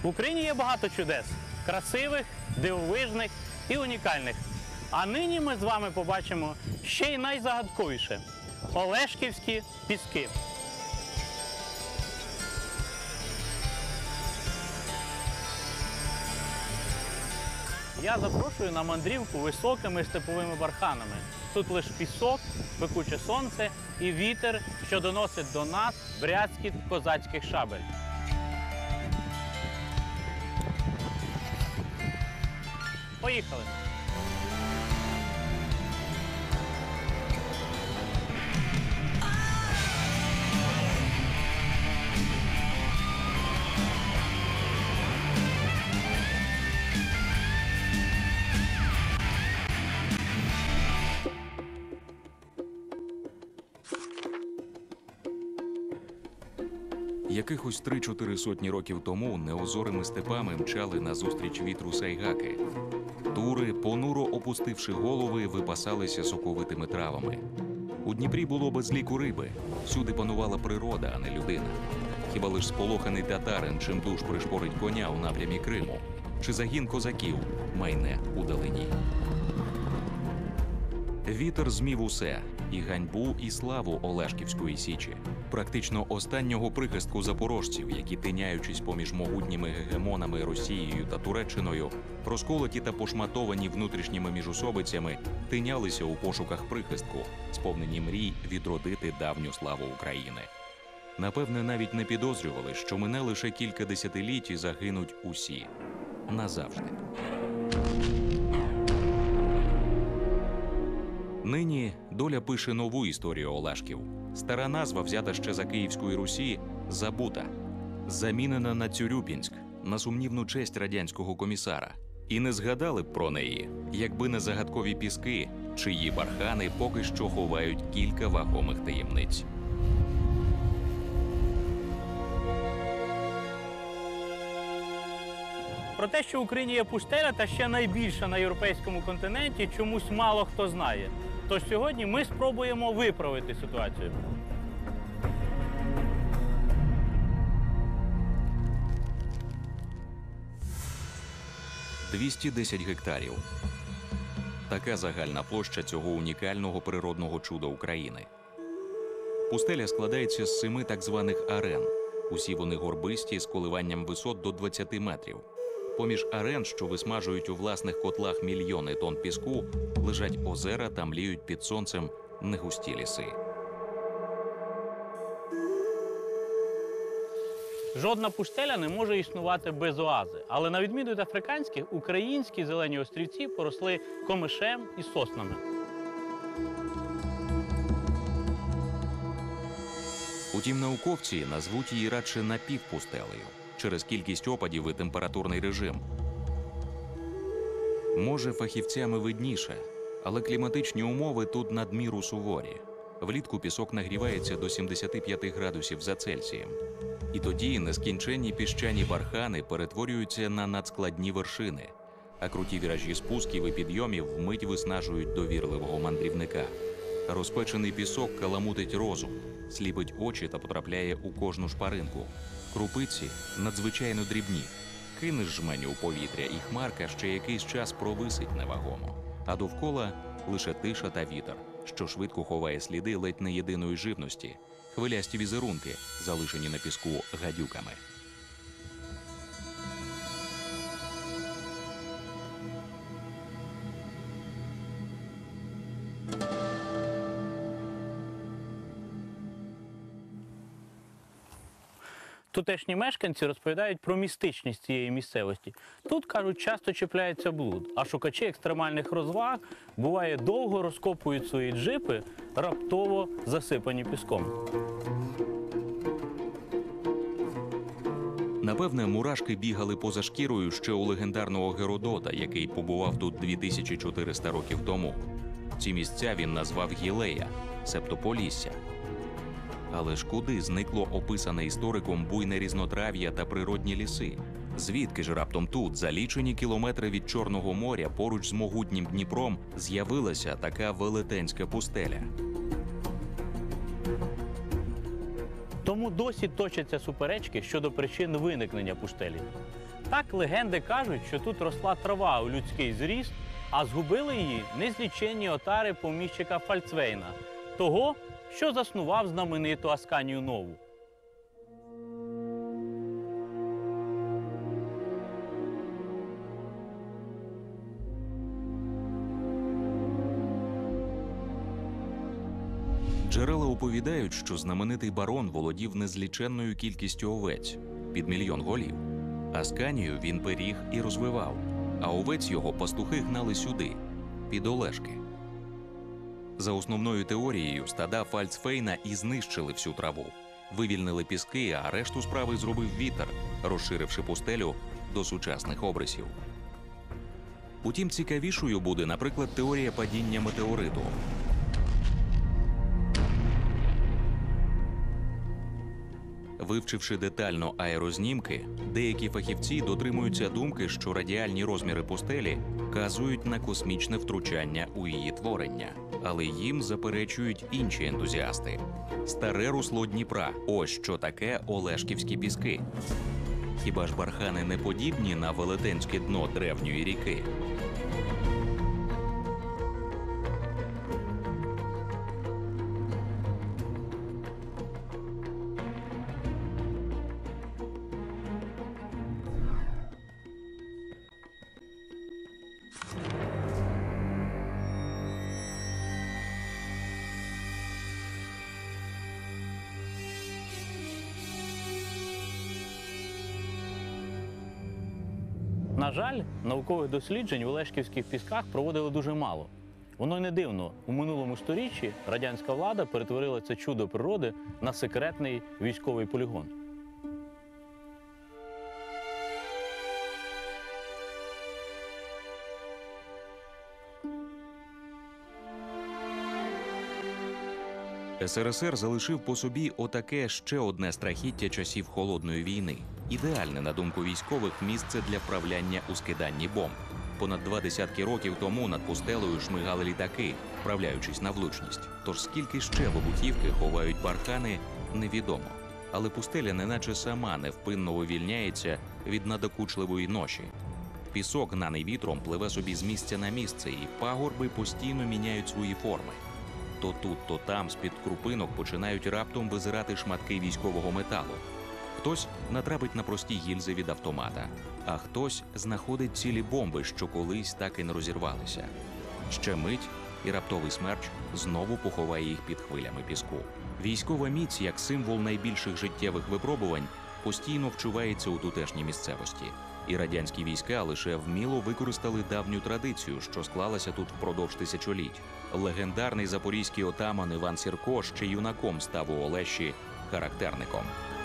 В Україні є багато чудес – красивих, дивовижних і унікальних. А нині ми з вами побачимо ще й найзагадковіше – Олешківські піски. Я запрошую на мандрівку високими степовими барханами. Тут лише пісок, пекуче сонце і вітер, що доносить до нас брязкіт козацьких шабель. Поїхали! Якихось 3-4 сотні років тому неозорими степами мчали назустріч вітру сайгаки. Тури, понуро опустивши голови, випасалися соковитими травами. У Дніпрі було безліку риби. Всюди панувала природа, а не людина. Хіба лиш сполоханий татарин чимдуж пришпорить коня у напрямі Криму, чи загін козаків майне у далині. Вітер змів усе – і ганьбу, і славу Олешківської січі. Практично останнього прихистку запорожців, які, тиняючись поміж могутніми гегемонами Росією та Туреччиною, розколоті та пошматовані внутрішніми міжусобицями, тинялися у пошуках прихистку, сповнені мрій відродити давню славу України. Напевне, навіть не підозрювали, що мине лише кілька десятиліть і загинуть усі. Назавжди. Нині доля пише нову історію Олешків. Стара назва, взята ще за Київської Русі, забута. Замінена на Цюрюпінськ, на сумнівну честь радянського комісара. І не згадали б про неї, якби не загадкові піски, чиї бархани поки що ховають кілька вагомих таємниць. Про те, що в Україні є пустеля та ще найбільша на європейському континенті, чомусь мало хто знає. Тож сьогодні ми спробуємо виправити ситуацію. – 210 гектарів. Така загальна площа цього унікального природного чуда України. Пустеля складається з 7 так званих арен. Усі вони горбисті, з коливанням висот до 20 метрів. Поміж арен, що висмажують у власних котлах мільйони тонн піску, лежать озера та мліють під сонцем негусті ліси. Жодна пустеля не може існувати без оази. Але на відміну від африканських, українські зелені острівці поросли комишем і соснами. Утім, науковці назвуть її радше напівпустелею через кількість опадів і температурний режим. Може, фахівцями видніше, але кліматичні умови тут надміру суворі. Влітку пісок нагрівається до 75 градусів за Цельсієм. І тоді нескінченні піщані бархани перетворюються на надскладні вершини, а круті віражі спусків і підйомів вмить виснажують довірливого мандрівника. Розпечений пісок каламутить розум, сліпить очі та потрапляє у кожну шпаринку. Крупиці надзвичайно дрібні. Кинеш жменю у повітря, і хмарка ще якийсь час провисить невагомо. А довкола лише тиша та вітер, що швидко ховає сліди ледь не єдиної живності – хвилясті візерунки, залишені на піску гадюками. Тутешні мешканці розповідають про містичність цієї місцевості. Тут, кажуть, часто чіпляється блуд, а шукачі екстремальних розваг, буває, довго розкопують свої джипи, раптово засипані піском. Напевне, мурашки бігали поза шкірою ще у легендарного Геродота, який побував тут 2400 років тому. Ці місця він назвав Гілея, себто Полісся. Але ж куди зникло описане істориком буйне різнотрав'я та природні ліси? Звідки ж раптом тут, за лічені кілометри від Чорного моря, поруч з могутнім Дніпром, з'явилася така велетенська пустеля? Тому досі точаться суперечки щодо причин виникнення пустелі. Так легенди кажуть, що тут росла трава у людський зріст, а згубили її незліченні отари поміщика Фальцвейна, того, що заснував знамениту Асканію Нову. Джерела оповідають, що знаменитий барон володів незліченною кількістю овець – під 1 000 000 голів. Асканію він беріг і розвивав, а овець його пастухи гнали сюди, під Олешки. За основною теорією, стада Фальцфейна і знищили всю траву, вивільнили піски, а решту справи зробив вітер, розширивши пустелю до сучасних обрисів. Утім, цікавішою буде, наприклад, теорія падіння метеориту. Вивчивши детально аерознімки, деякі фахівці дотримуються думки, що радіальні розміри пустелі вказують на космічне втручання у її творення. Але їм заперечують інші ентузіасти. Старе русло Дніпра – ось що таке Олешківські піски. Хіба ж бархани не подібні на велетенське дно древньої ріки? На жаль, наукових досліджень в Олешківських пісках проводили дуже мало. Воно й не дивно. У минулому сторіччі радянська влада перетворила це чудо природи на секретний військовий полігон. СРСР залишив по собі отаке ще одне страхіття часів Холодної війни. Ідеальне, на думку військових, місце для вправляння у скиданні бомб. Понад 2 десятки років тому над пустелею шмигали літаки, вправляючись на влучність. Тож скільки ще вибухівки ховають бархани, невідомо. Але пустеля неначе сама невпинно вивільняється від надокучливої ноші. Пісок, гнаний вітром, пливе собі з місця на місце, і пагорби постійно міняють свої форми. То тут, то там з-під крупинок починають раптом визирати шматки військового металу. Хтось натрапить на прості гільзи від автомата, а хтось знаходить цілі бомби, що колись так і не розірвалися. Ще мить, і раптовий смерч знову поховає їх під хвилями піску. Військова міць, як символ найбільших життєвих випробувань, постійно вчувається у тутешній місцевості. І радянські війська лише вміло використали давню традицію, що склалася тут впродовж тисячоліть. Легендарний запорізький отаман Іван Сірко ще юнаком став у Олеші характерником.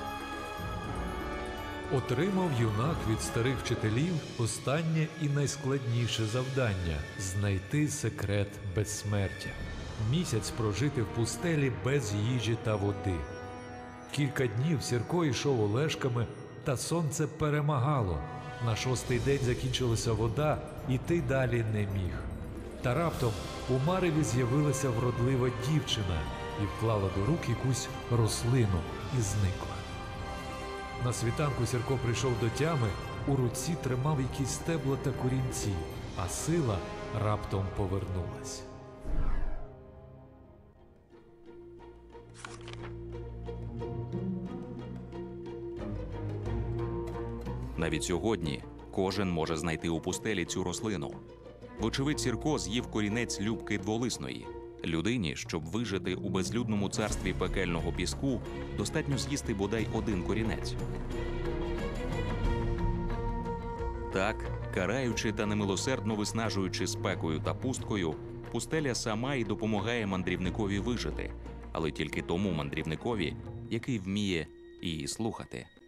Отримав юнак від старих вчителів останнє і найскладніше завдання – знайти секрет безсмертя. Місяць прожити в пустелі без їжі та води. Кілька днів Сірко йшов Олешками, та сонце перемагало. На 6-й день закінчилася вода, іти далі не міг. Та раптом у мареві з'явилася вродлива дівчина і вклала до рук якусь рослину і зникла. На світанку Сірко прийшов до тями, у руці тримав якісь стебла та корінці, а сила раптом повернулась. Навіть сьогодні кожен може знайти у пустелі цю рослину. Вочевидь, Сірко з'їв корінець любки дволисної. Людині, щоб вижити у безлюдному царстві пекельного піску, достатньо з'їсти бодай 1 корінець. Так, караючи та немилосердно виснажуючи спекою та пусткою, пустеля сама і допомагає мандрівникові вижити, але тільки тому мандрівникові, який вміє її слухати.